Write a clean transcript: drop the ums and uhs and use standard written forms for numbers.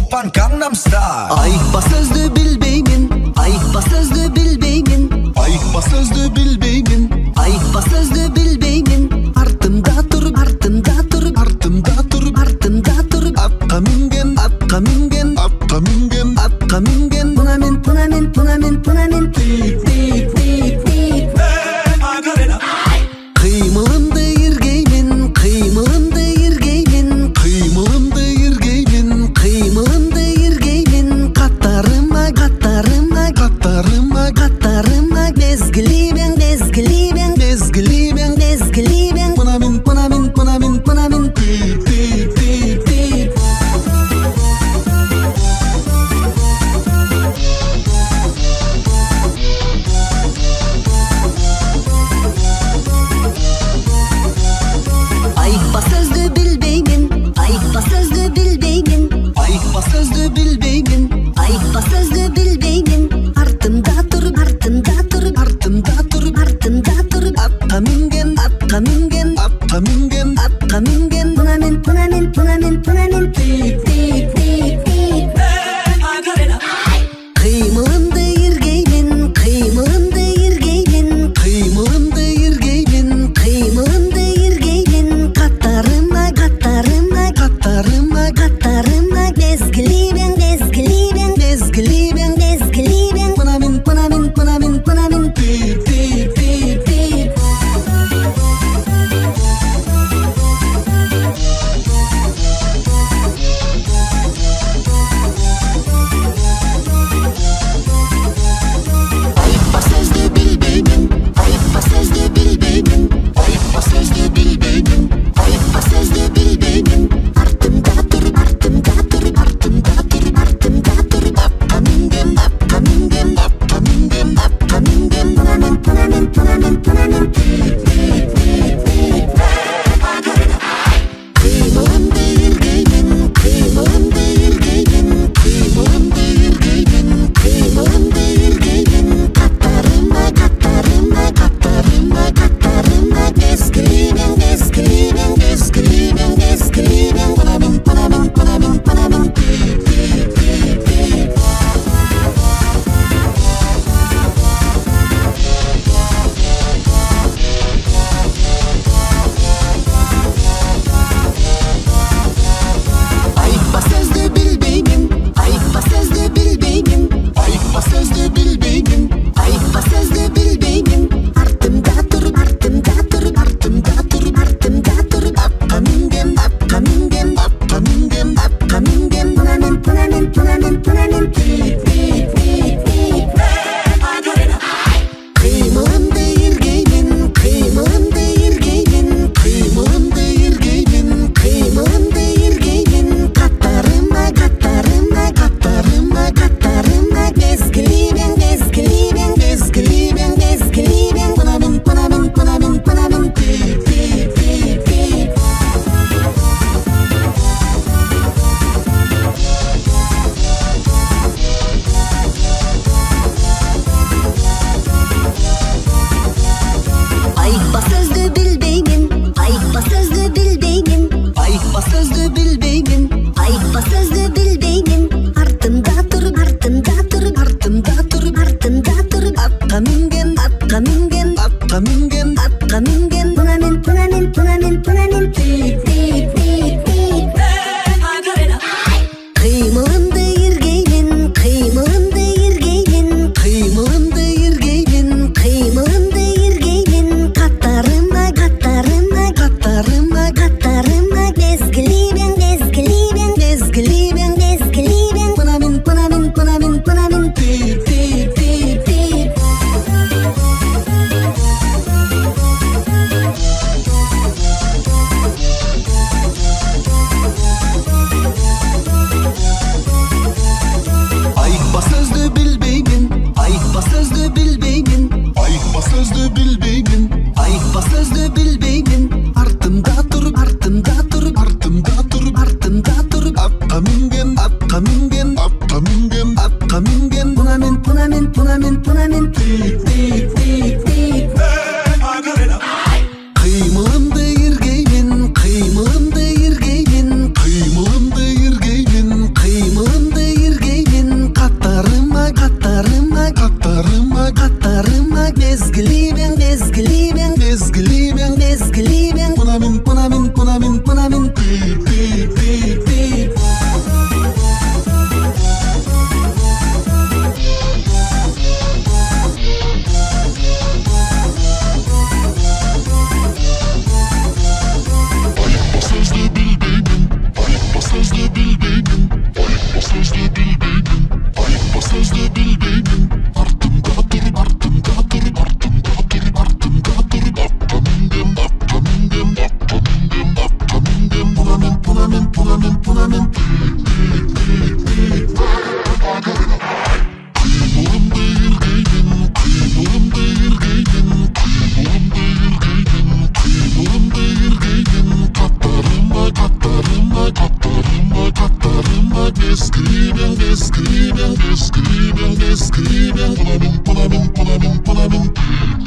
Oppan Gangnam Style. Ayıkma sözdü bilbeymin, ayıkma sözdü bilbeymin, Ayıkma sözdü bilbeymin, ayıkma sözdü bilbeymin. Артымда туруп, артымда туруп, артымда туруп, артымда туруп, атқа минген, атқа минген, атқа минген, атқа минген. Мына мен, мына мен, мына мен, мына мен. Тип, тип, тип, тип. Кыймылымды иргеймин, кыймылымды иргеймин, кыймылымды иргеймин, кыймылымды иргеймин. Каттарыма, каттарыма, каттарыма, каттарыма. Мезгилимен, мезгилимен, мезгилимен, мезгилимен. мына мен, Мына мен, мына мен, мына мен. тип, тип, тип, Тип. Ayıkma sözdü bilbeymin, ayıkma sözdü bilbeymin, ayıkma sözdü bilbeymin, ayıkma sözdü bilbeymin. Артымда туруп, артымда туруп, артымда туруп, артымда туруп, атқа минген, атқа минген, атқа минген, атқа минген. Мына мен, мына мен, мына мен, мына мен. Тип, тип, тип, тип. Кыймылымды иргеймин, кыймылымды иргеймин, кыймылымды иргеймин, кыймылымды иргеймин. Каттарыма, каттарыма, каттарыма, каттарыма. Мезгилимен, мезгилимен, мезгилимен, мезгилимен. мына мен, Мына мен, мына мен, мына мен. тип, тип, тип, Тип. ayıkma sözdü bilbeymin, ayıkma sözdü bilbeymin, ayıkma sözdü bilbeymin, ayıkma sözdü bilbeymin. Артымда туруп, артымда туруп, артымда туруп, артымда туруп, атқа минген, атқа минген, атқа минген, атқа минген. Мына мен, мына мен, мына мен, мына мен. Тип, тип, тип, тип. Кыймылымды иргеймин, кыймылымды иргеймин, кыймылымды иргеймин, кыймылымды иргеймин. Каттарыма, каттарыма, каттарыма, каттарыма. Мезгилимен, мезгилимен, мезгилимен, мезгилимен. Мына мен, мына мен, мына мен, мына мен. Тип, тип, тип, тип. Ayıkma sözdü bilbeymin, ayıkma sözdü bilbeymin, ayıkma sözdü bilbeymin, ayıkma sözdü bilbeymin. Артымда туруп, артымда туруп, артымда туруп, артымда туруп, атқа минген, атқа минген, атқа минген, атқа минген. Мына мен, мына мен, мына мен, мына мен. Тип, тип, тип, тип. Кыймылымды иргеймин, кыймылымды иргеймин, кыймылымды иргеймин, кыймылымды иргеймин. Каттарыма, каттарыма, каттарыма, каттарыма. Мезгилимен, мезгилимен, мезгилимен, мезгилимен. Мына мен, мына мен, мына мен, мына мен. Тип, тип, тип, тип. Ayıkma sözdü bilbeymin, ayıkma sözdü bilbeymin, Ayıkma sözdü bilbeymin, ayıkma sözdü bilbeymin. Артымда туруп, артымда туруп, артымда туруп, артымда туруп, атқа минген, атқа минген, атқа минген. атқа минген. Мына мен, мына мен, мына мен, мына мен. Тип, тип, тип, тип. Кыймылымды иргеймин, кыймылымды иргеймин, Кыймылымды иргеймин, кыймылымды иргеймин. Каттарыма, каттарыма, каттарыма, каттарыма. Мезгилимен, мезгилимен, мезгилимен, мезгилимен. мына мен, Мына мен, мына мен, мына мен. тип, тип, тип. Тип. Ayıkma sözdü bilbeymin, ayıkma sözdü bilbeymin, ayıkma sözdü bilbeymin, ayıkma sözdü bilbeymin. Артымда туруп, артымда туруп, артымда туруп, артымда туруп, атқа минген, атқа минген, атқа минген, атқа минген. Мына мен, мына мен, мына мен, мына мен. Тип, тип, тип, тип. Кыймылымды иргеймин, кыймылымды иргеймин, кыймылымды иргеймин, кыймылымды descreve, descreve, descreve, descreve, pula-me, pula-me, pula-me, pula-me.